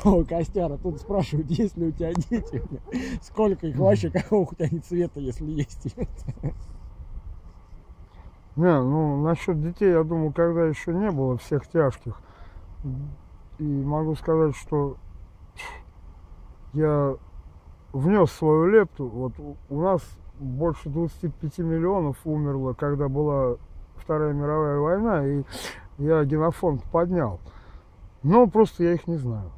живого костера. Тут спрашивают, есть ли у тебя дети, сколько их вообще, какого хоть они цвета, если есть. Не, ну насчет детей, я думаю, когда еще не было всех тяжких. И могу сказать, что я внес свою лепту. Вот у нас больше 25 миллионов умерло, когда была Вторая мировая война, и я генофонд поднял. Но просто я их не знаю.